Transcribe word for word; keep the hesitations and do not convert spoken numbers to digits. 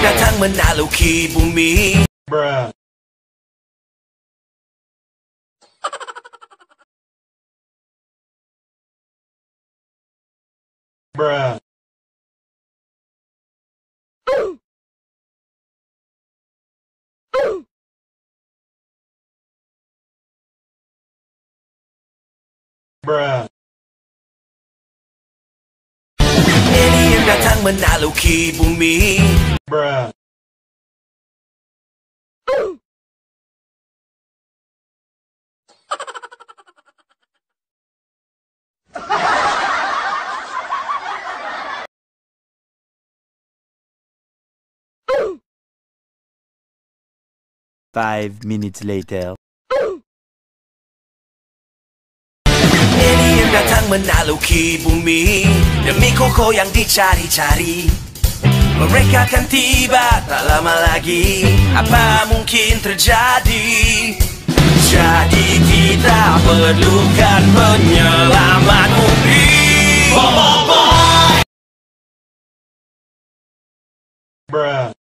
datang menaluki bumi. Bruh. Bruh. Bruh. Alien datang menaluki bumi. Bruh. Five minutes later. Alien datang menaluki bumi. Demi koko yang dicari-cari, mereka akan tiba tak lama lagi. Apa mungkin terjadi? Jadi kita perlukan penyelamat bumi. Bruh.